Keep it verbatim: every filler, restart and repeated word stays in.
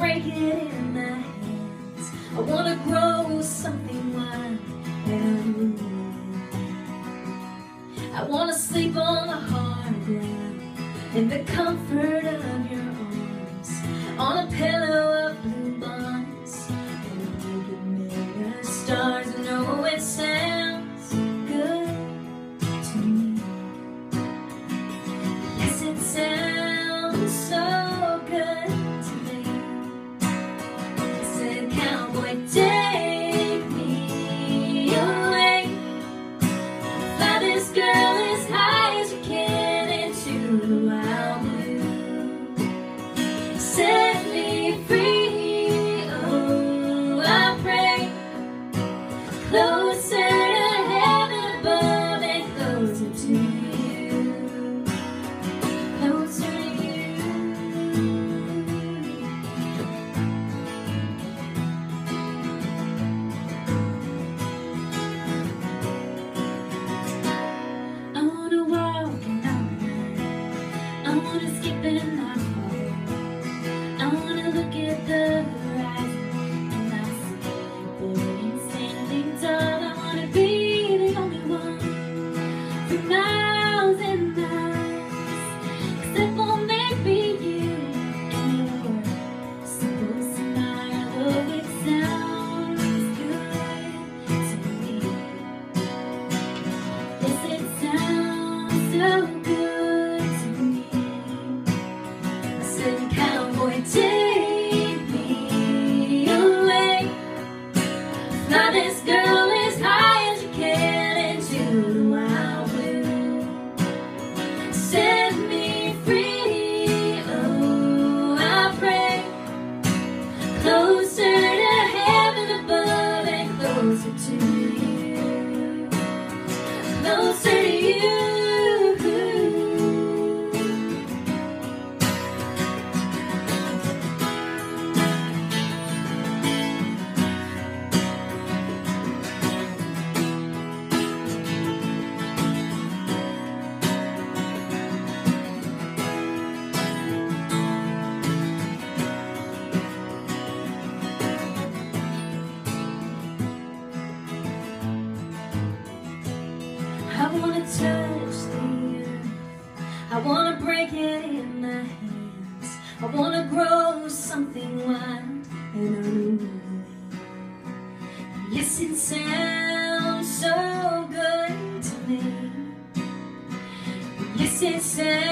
break it in my hands. I wanna grow something wild and unruly. I wanna sleep on the hard ground in the comfort of your arms, on a pillow of blue bonds and a blanket made of stars. I know it sounds good to me. Yes, it sounds so good to me. I said, cowboy, take me away. Fly this girl as high as you can into the wild blue. Set me free, oh, I pray. Closer to heaven above and closer to you. Closer to you. I wanna walk and not run. I wanna skip and not fall. I wanna look at the horizon and not see a building standing tall. I wanna be the only one for miles and miles, except for maybe you and your simple smile. Oh, it sounds good to me. Yes, it sounds so good to me. I said, cowboy, take me away. Fly this girl as high as you can into the wild blue. Set me free, oh, I pray. Closer to heaven above and closer to you. Closer to you. I wanna touch the earth. I wanna break it in my hands. I wanna grow something wild and unruly. Yes, it sounds so good to me. Yes, it sounds